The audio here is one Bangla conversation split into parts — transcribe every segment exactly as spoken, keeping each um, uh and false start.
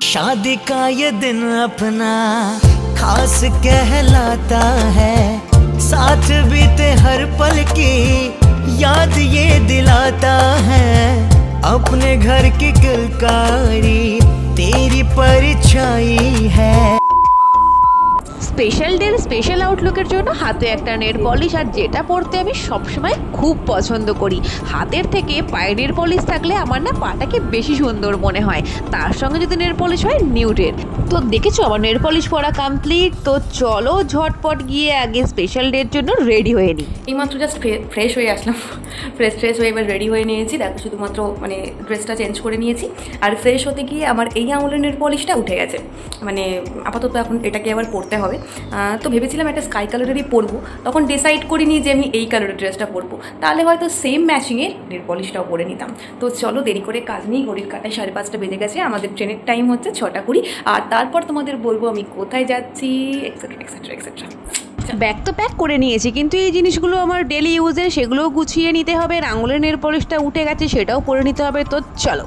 शादी का ये दिन अपना खास कहलाता है, साथ बीते हर पल की याद ये दिलाता है। अपने घर की किलकारी तेरी परछाई है। স্পেশাল ডের স্পেশাল আউটলুকের জন্য হাতে একটা নেল পলিশ, আর যেটা পরতে আমি সবসময় খুব পছন্দ করি। হাতের থেকে পায়ে নেল পলিশ থাকলে আমার না পাটাকে বেশি সুন্দর মনে হয়, তার সঙ্গে যদি নেল পলিশ হয় নিউডের। তো দেখেছো আমার নেল পলিশ পরা কমপ্লিট। তো চলো ঝটপট গিয়ে আগে স্পেশাল ডের জন্য রেডি হয়ে নিই। এইমাত্র জাস্ট ফ্রেশ হয়ে আসলাম, ফ্রেশ ফ্রেশ হয়ে এবার রেডি হয়ে নিয়েছি। দেখো শুধুমাত্র মানে ড্রেসটা চেঞ্জ করে নিয়েছি, আর ফ্রেশ হতে গিয়ে আমার এই আঙুলের নেল পলিশটা উঠে গেছে। মানে আপাতত এখন এটাকে আবার পরতে হবে। তো ভেবেছিলাম একটা স্কাই কালারেরই পরবো, তখন ডিসাইড করিনি যে আমি এই কালারের ড্রেসটা পরবো, তাহলে হয়তো সেম ম্যাচিংয়ের নেল পলিশটাও পরে নিতাম। তো চলো দেরি করে কাজ নেই, ঘড়ির কাটায় সাড়ে পাঁচটা বেজে গেছে, আমাদের ট্রেনের টাইম হচ্ছে ছটা কুড়ি। আর তারপর তোমাদের বলবো আমি কোথায় যাচ্ছি এক্সেট্রা এক্সেট্রা এক্সেট্রা। ব্যাগ তো প্যাক করে নিয়েছি, কিন্তু এই জিনিসগুলো আমার ডেলি ইউজের, সেগুলোও গুছিয়ে নিতে হবে। আঙুলের নেল পলিশটা উঠে গেছে, সেটাও পরে নিতে হবে। তো চলো।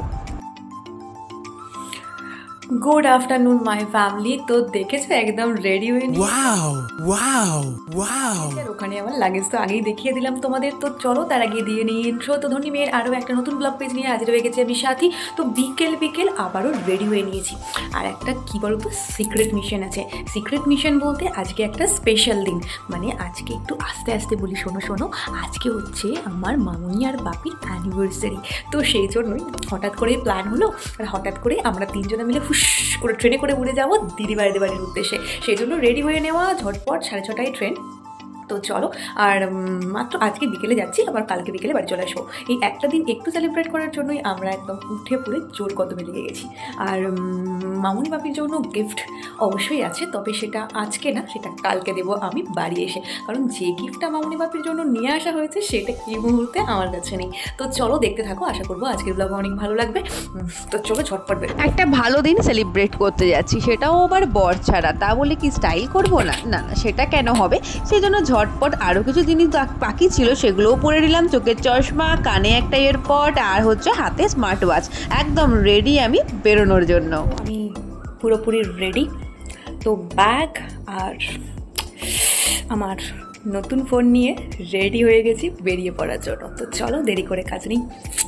Good afternoon my family. তো দেখেছো একদম রেডি হয়ে নি। Wow wow wow. ওখানে আমার লাগেজ তো আগেই দেখিয়ে দিলাম তোমাদের। তো চলো তার আগে দিয়ে নিই ইন্ট্রো। তো ধনী মেয়ের আরও একটা নতুন ব্লগ পেজ নিয়ে হাজির হয়ে গেছি আমি সাথী। তো বিকেল বিকেল আবারও রেডি হয়ে নিয়েছি, আর একটা কী বলো তো সিক্রেট মিশন আছে। সিক্রেট মিশন বলতে আজকে একটা স্পেশাল দিন, মানে আজকে একটু আস্তে আস্তে বলি, শোনো শোনো আজকে হচ্ছে আমার মামুনি আর বাপির অ্যানিভার্সারি। তো সেই জন্যই হঠাৎ করে প্ল্যান হলো, আর হঠাৎ করে আমরা তিনজনে মিলে ফুস করে ট্রেনে করে উড়ে যাবো দিদি বাড়ির বাড়ির উদ্দেশ্যে। সেই জন্য রেডি হয়ে নেওয়া, ঝটপট সাড়ে ছটায় ট্রেন। তো চলো, আর মাত্র আজকে বিকেলে যাচ্ছি, আবার কালকে বিকেলে বাড়ি চলে আসবো। এই একটা দিন একটু সেলিব্রেট করার জন্যই আমরা একদম উঠে পড়ে জোর কদমে লেগে গেছি। আর মামুনি বাপির জন্য গিফট অবশ্যই আছে, তবে সেটা আজকে না, সেটা কালকে দেবো আমি বাড়ি এসে, কারণ যে গিফটটা মামুনি বাপির জন্য নিয়ে আসা হয়েছে সেটা এই মুহূর্তে আমার কাছে নেই। তো চলো দেখতে থাকো, আশা করবো আজকের ব্লগ অনেক ভালো লাগবে। তো চলো ঝটপট বের। একটা ভালো দিন সেলিব্রেট করতে যাচ্ছি, সেটাও আবার বর ছাড়া, তা বলে কি স্টাইল করবো না? না না, সেটা কেন হবে? সেই জন্য ঝটপট আরও কিছু জিনিস বাকি ছিল সেগুলোও পরে নিলাম। চোখের চশমা, কানে একটা এয়ারপড, আর হচ্ছে হাতে স্মার্ট ওয়াচ। একদম রেডি আমি বেরোনোর জন্য। আমি পুরোপুরি রেডি। তো ব্যাগ আর আমার নতুন ফোন নিয়ে রেডি হয়ে গেছি বেরিয়ে পড়ার জন্য। তো চলো দেরি করে কাজ নেই,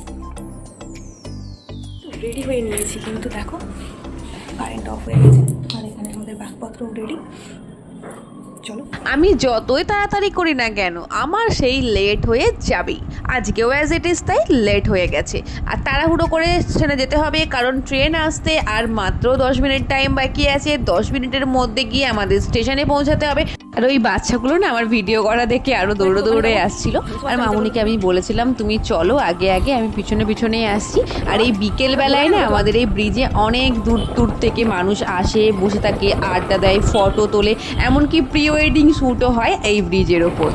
রেডি হয়ে নিয়েছি, কিন্তু দেখো কারেন্ট অফ হয়ে গেছে, আর এখানে আমাদের ব্যাগপত্র রেডি। চলো, আমি যতই তাড়াতাড়ি করি না কেন আমার সেই লেট হয়ে যাবেই। আজকেও অ্যাজ ইট ইজ তাই লেট হয়ে গেছে, আর তাড়াহুড়ো করে স্টেশনে যেতে হবে, কারণ ট্রেন আসতে আর মাত্র দশ মিনিট টাইম বাকি আছে। দশ মিনিটের মধ্যে গিয়ে আমাদের স্টেশনে পৌঁছাতে হবে। আর ওই বাচ্চাগুলো না আমার ভিডিও করা দেখে আরও দৌড়ে দৌড়ে আসছিল, আর মামুনিকে আমি বলেছিলাম তুমি চলো আগে আগে, আমি পিছনে পিছনেই আসছি। আর এই বিকেলবেলায় না আমাদের এই ব্রিজে অনেক দূর দূর থেকে মানুষ আসে, বসে থাকে, আড্ডা দেয়, ফটো তোলে, এমনকি প্রি ওয়েডিং শ্যুটও হয় এই ব্রিজের ওপর।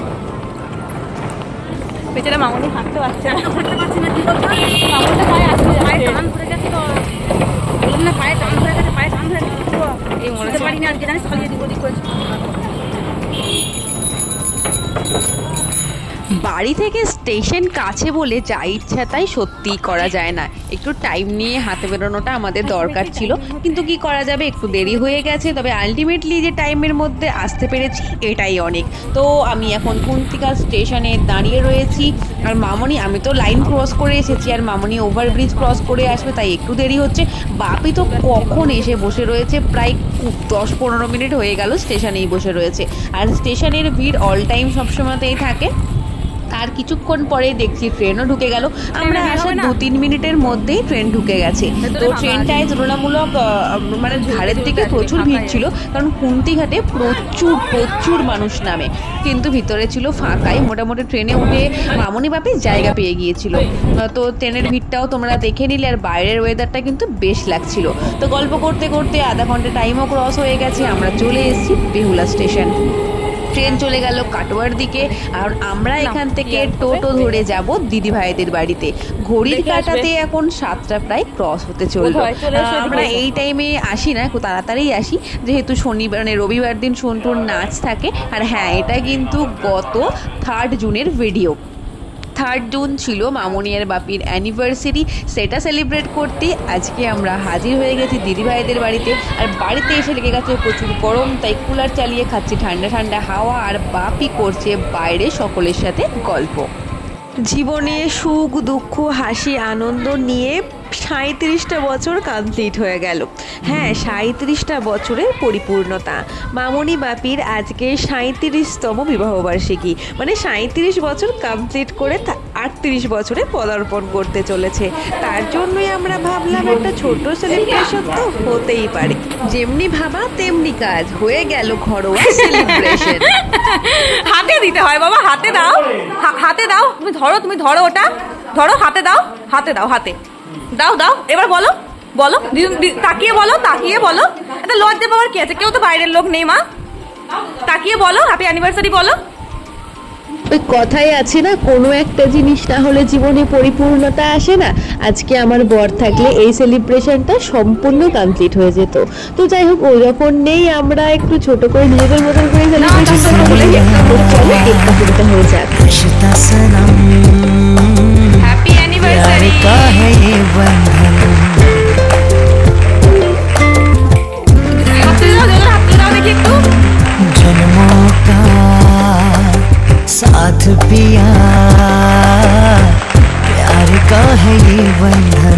বেচারা মামুনি হাঁটতে পারছে না, হাঁটতে পারছে না, কি বলবো, মামুনিটা পায়ে আসছে, পায়ে টান ধরে গেছে। তো বলুন না পায়ে টান ধরে গেছে, পায়ে টান ধরে গেছে, এই মনে পারি না, আজকে জানিস খালি এদিক ওদিক করেছে। বাড়ি থেকে স্টেশন কাছে বলে যা ইচ্ছা তাই সত্যিই করা যায় না, একটু টাইম নিয়ে হাতে বেরোনোটা আমাদের দরকার ছিল, কিন্তু কি করা যাবে, একটু দেরি হয়ে গেছে। তবে আলটিমেটলি যে টাইমের মধ্যে আসতে পেরেছি এটাই অনেক। তো আমি এখন কুন্তিকা স্টেশনে দাঁড়িয়ে রয়েছি, আর মামনি, আমি তো লাইন ক্রস করে এসেছি, আর মামনি ওভারব্রিজ ক্রস করে আসবে, তাই একটু দেরি হচ্ছে। বাপি তো কখন এসে বসে রয়েছে, প্রায় দশ পনেরো মিনিট হয়ে গেল স্টেশনেই বসে রয়েছে। আর স্টেশনের ভিড় অল টাইম সবসময়তেই থাকে। তার কিছুক্ষণ পরে দেখছি ট্রেনও ঢুকে গেল। আমরা আসার দু তিন মিনিটের মধ্যেই ট্রেন ঢুকে গেছে। তো ট্রেনটায় তুলনামূলক মানে ধারের দিকে প্রচুর ভিড় ছিল, কারণ কুন্তিঘাটে প্রচুর প্রচুর মানুষ নামে, কিন্তু ভিতরে ছিল ফাঁকাই। মোটামুটি ট্রেনে উঠে মামুনি বাপি জায়গা পেয়ে গিয়েছিল। তো ট্রেনের ভিড়টাও তোমরা দেখে নিলে, আর বাইরের ওয়েদারটা কিন্তু বেশ লাগছিল। তো গল্প করতে করতে আধা ঘন্টা টাইমও ক্রস হয়ে গেছে, আমরা চলে এসেছি বেহুলা স্টেশন। ট্রেন চলে গেল কাটোয়ার দিকে, আর আমরা এখান থেকে টোটো ধরে যাব দিদি ভাইদের বাড়িতে। ঘড়ির কাঁটাতে এখন সাতটা প্রায় ক্রস হতে চললো। আমরা এই টাইমে আসি না, একটু তাড়াতাড়ি আসি, যেহেতু শনিবার মানে রবিবার দিন সন্টুর নাচ থাকে। আর হ্যাঁ, এটা কিন্তু গত থার্ড জুনের ভিডিও। থার্ড জুন ছিল মামনি আর বাপির অ্যানিভার্সারি। সেটা সেলিব্রেট করতে আজকে আমরা হাজির হয়ে গেছি দিদিভাইদের বাড়িতে। আর বাড়িতে এসে লেগে গেছে প্রচুর গরম, তাই কুলার চালিয়ে খাচ্ছি ঠান্ডা ঠান্ডা হাওয়া, আর বাপি করছে বাইরে সকলের সাথে গল্প। জীবনে সুখ দুঃখ হাসি আনন্দ নিয়ে সাঁইত্রিশটা বছর কমপ্লিট হয়ে গেল। হ্যাঁ, সাঁইত্রিশটা বছরের পরিপূর্ণতা। মামনি বাপির আজকে সাঁইত্রিশতম বিবাহবার্ষিকী, মানে সাঁইত্রিশ বছর কমপ্লিট করে আটত্রিশ বছরে পদার্পণ করতে চলেছে। তার জন্যই আমরা ভাবলাম একটা ছোট সেলিব্রেশন তো হতেই পারে। যেমনি ভাবা তেমনি কাজ, হয়ে গেল ঘরোয়া সেলিব্রেশন। হাতে দিতে হয় বাবা, হাতে দাও, হাতে দাও। তুমি ধরো, তুমি ধরো, ওটা ধরো, হাতে দাও, হাতে দাও, হাতে দাও, দাও। এবার বলো, বলো, তাকিয়ে বলো, তাকিয়ে বলো। এটা লজ্জা পাওয়ার কি আছে? কেউ তো বাইরের লোক নেই মা, তাকিয়ে বলো হ্যাপি অ্যানিভার্সারি বলো। ওই কথাই আছে না, কোনো একটা জিনিস না হলে জীবনে পরিপূর্ণতা আসে না। আজকে আমার বর থাকলে এই সেলিব্রেশনটা সম্পূর্ণ কমপ্লিট হয়ে যেত। তো যাই হোক, ও যখন নেই আমরা একটু ছোট করে নিজেদের মতন করে সেলিব্রেশন হয়ে যাক। Happy anniversary. साथ पिया प्यार का है ये बंधन।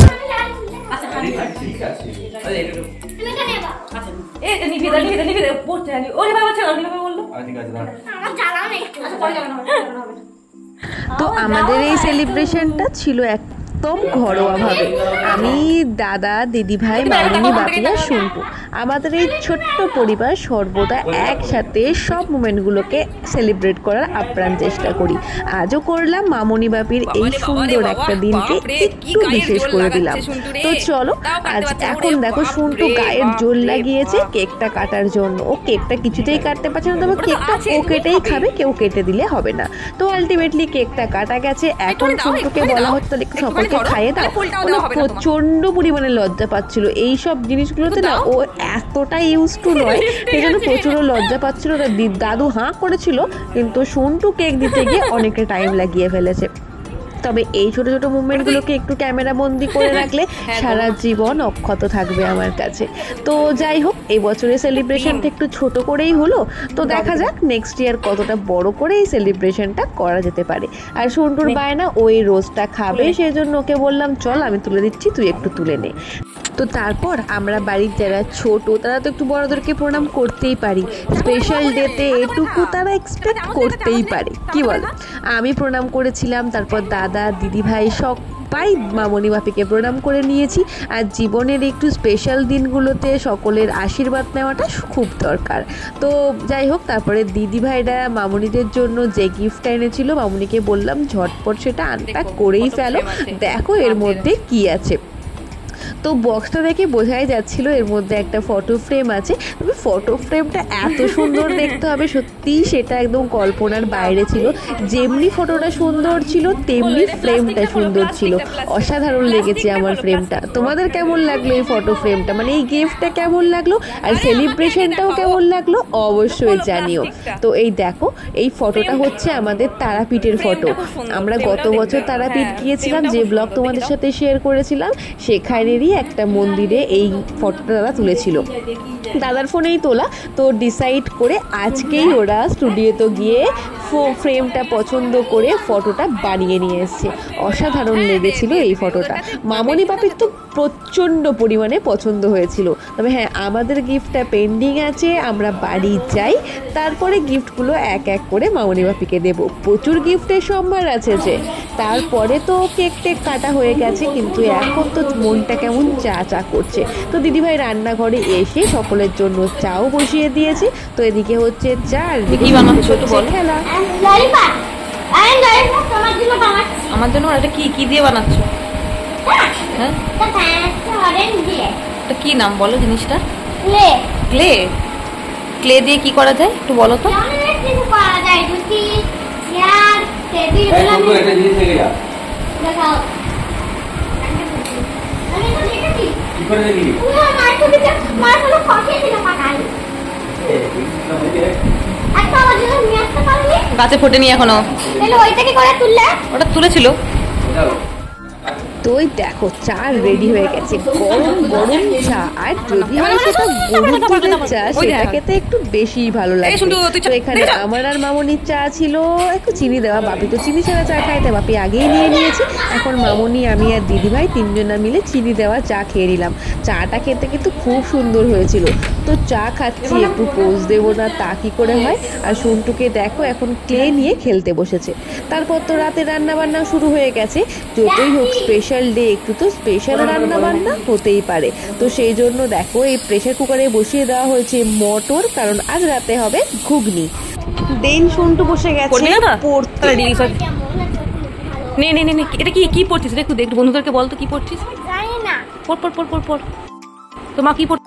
তো আমাদের এই সেলিব্রেশনটা ছিল একদম ঘরোয়াভাবে। আমি, দাদা, দিদিভাই, মামনি, বাপি আর সন্টু, আমাদের এই ছোট্ট পরিবার সর্বদা একসাথে সব মোমেন্টগুলোকে সেলিব্রেট করার আপ্রাণ চেষ্টা করি। আজও করলাম, মামনি বাপির এই সুন্দর একটা দিনকে একটু বিশেষ করে দিলাম। তো চলো, আজ এখন দেখো সন্টু গায়ের জোর লাগিয়েছে কেকটা কাটার জন্য। ও কেকটা কিছুতেই কাটতে পারছে না, তবে কেকটা ও কেটেই খাবে, কেউ কেটে দিলে হবে না। তো আলটিমেটলি কেকটা কাটা গেছে। এখন সন্টুকে বলা হচ্ছে একটু সকলকে খাইয়ে দাও। প্রচন্ড পরিমাণে লজ্জা পাচ্ছিল এইসব জিনিসগুলোতে না, ও এতটা ইউজ টু নয়, সেই জন্য প্রচুর লজ্জা পাচ্ছিল। দাদু হাঁ করেছিল, কিন্তু সন্টু কেক দিতে গিয়ে অনেকটা টাইম লাগিয়ে ফেলেছে। তবে এই ছোট ছোট মুভমেন্টগুলোকে একটু ক্যামেরা বন্দি করে রাখলে সারা জীবন অক্ষত থাকবে আমার কাছে। তো যাই হোক, এই বছরের সেলিব্রেশনটা একটু ছোট করেই হলো। তো দেখা যাক নেক্সট ইয়ার কতটা বড় করে এই সেলিব্রেশনটা করা যেতে পারে। আর সন্টুর বায়না ওই রোজটা খাবে, সেই জন্য ওকে বললাম চল আমি তুলে দিচ্ছি, তুই একটু তুলে নে। তো তারপর আমরা বাড়ির যারা ছোট তারা তো একটু বড়দেরকে প্রণাম করতেই পারি। স্পেশাল ডেতে এটুকু তারা এক্সপেক্ট করতেই পারে, কি বল? আমি প্রণাম করেছিলাম, তারপর দাদা, দিদিভাই সবাই মামনি বাপিকে প্রণাম করে নিয়েছি। আর জীবনের একটু স্পেশাল দিনগুলোতে সকলের আশীর্বাদ নেওয়াটা খুব দরকার। তো যাই হোক, তারপরে দিদিভাইরা মামনিদের জন্য যে গিফটটা এনেছিল, মামনিকে বললাম ঝটপট সেটা আনপ্যাক করেই ফেলো, দেখো এর মধ্যে কি আছে। তো বক্সটা দেখে বোঝাই যাচ্ছিল এর মধ্যে একটা ফটো ফ্রেম আছে। তবে ফটো ফ্রেমটা এত সুন্দর দেখতে হবে, সত্যিই সেটা একদম কল্পনার বাইরে ছিল। যেমনি ফটোটা সুন্দর ছিল তেমনি ফ্রেমটা সুন্দর ছিল। অসাধারণ লেগেছে আমার ফ্রেমটা। তোমাদের কেমন লাগলো এই ফটো ফ্রেমটা, মানে এই গিফটটা কেমন লাগলো আর সেলিব্রেশনটাও কেমন লাগলো অবশ্যই জানিও। তো এই দেখো, এই ফটোটা হচ্ছে আমাদের তারাপীঠের ফটো। আমরা গত বছর তারাপীঠ গিয়েছিলাম, যে ব্লগ তোমাদের সাথে শেয়ার করেছিলাম, সেখানেরই একটা মন্দিরে এই ফটোটা দাদা তুলেছিল। দাদার ফোনেই তোলা। তো ডিসাইড করে আজকেই ওরা স্টুডিওতে গিয়ে ফ্রেমটা পছন্দ করে ফটোটা বানিয়ে নিয়ে এসছে। অসাধারণ লেগেছিল এই ফটোটা। মামনি বাপির তো প্রচণ্ড পরিমাণে পছন্দ হয়েছিল। তবে হ্যাঁ, আমাদের গিফটটা পেন্ডিং আছে, আমরা বাড়ি যাই, তারপরে গিফটগুলো এক এক করে মামনি বাপিকে দেবো। প্রচুর গিফটের সম্ভার আছে যে। তারপরে তো কেক টেক কাটা হয়ে গেছে, কিন্তু এখন তো মনটা কেমন চা চা করছে। তো দিদিভাই রান্নাঘরে এসে সকলের জন্য চাও বসিয়ে দিয়েছে। তো এদিকে হচ্ছে চা, আর এদিকে খেলা। আমার জন্য এটা কি কি দিয়ে বানাচ্ছ? হ্যাঁ, কি নাম বলো জিনিসটা? ক্লে। ক্লে ক্লে দিয়ে কি করা যায় একটু বলো তো। গাছে ফোটেনি এখনো, ওটা তুলেছিল। তো ওই দেখো চা রেডি হয়ে গেছে, গরম গরম চা। আর যদি হয় সেটা গরুর দুধের চা, সেটা খেতে একটু বেশি ভালো লাগে। তো এখানে আমার আর মামনির চা ছিল একটু চিনি দেওয়া, বাপি তো চিনি ছাড়া চা খায়, তাই বাপি আগেই নিয়ে নিয়েছি। এখন মামনি, আমি আর দিদিভাই তিনজনা মিলে চিনি দেওয়া চা খেয়ে নিলাম। চাটা খেতে কিন্তু খুব সুন্দর হয়েছিল। তো চা খাচ্ছি, একটু পোজ দেবো না তা কি করে হয়। আর সন্টুকে দেখো এখন ক্লে নিয়ে খেলতে বসেছে। তারপর তো রাতে রান্না বান্না শুরু হয়ে গেছে। যতই হোক স্পেশাল ডে, একটু তো স্পেশাল রান্না বান্না হতেই পারে। তো সেই জন্য দেখো এই প্রেশার কুকারে বসিয়ে দেওয়া হয়েছে মটর, কারণ আজ রাতে হবে ঘুগনি। দেন সন্টু বসে গেছে পড়তে। নে নে নে এটা কি কি পড়ছিস? একটু দেখ, বন্ধুদেরকে বল তো কি পড়ছিস। জানি না। পড় পড় পড় পড় পড়। তো মা কি পড়?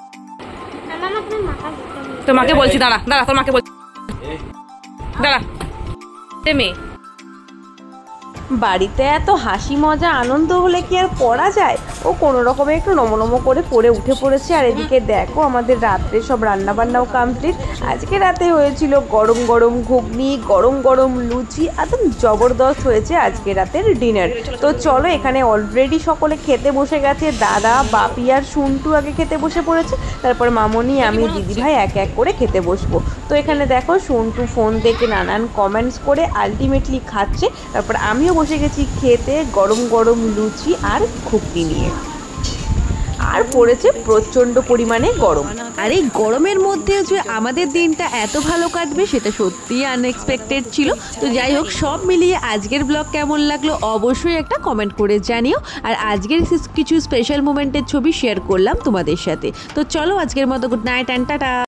তোর মাকে বলছি, দাঁড়া দাঁড়া, তোর মাকে বলছি, দাঁড়া। মেয়ে বাড়িতে এত হাসি মজা আনন্দ হলে কি আর পড়া যায়? ও কোনো রকমে একটু নমনম করে পড়ে উঠে পড়েছে। আর এদিকে দেখো আমাদের রাত্রে সব রান্না বান্নাও কমপ্লিট। আজকে রাতে হয়েছিল গরম গরম ঘুগনি, গরম গরম লুচি, একদম জবরদস্ত হয়েছে আজকে রাতের ডিনার। তো চলো, এখানে অলরেডি সকলে খেতে বসে গেছে। দাদা, বাপি আর সন্টু আগে খেতে বসে পড়েছে, তারপর মামনি, আমি, দিদিভাই এক এক করে খেতে বসবো। তো এখানে দেখো সন্টু ফোন দেখে নানান কমেন্টস করে আলটিমেটলি খাচ্ছে। তারপর আমিও বসে গেছি খেতে গরম গরম লুচি আর ঘুগনি নিয়ে। আর পড়েছে প্রচন্ড পরিমাণে গরম। আর এই গরমের মধ্যে যে আমাদের দিনটা এত ভালো কাটবে সেটা সত্যিই আনএক্সপেক্টেড ছিল। তো যাই হোক, সব মিলিয়ে আজকের ব্লগ কেমন লাগলো অবশ্যই একটা কমেন্ট করে জানিও। আর আজকের কিছু স্পেশাল মোমেন্টের ছবি শেয়ার করলাম তোমাদের সাথে। তো চলো, আজকের মতো গুড নাইট অ্যান্ড টাটা।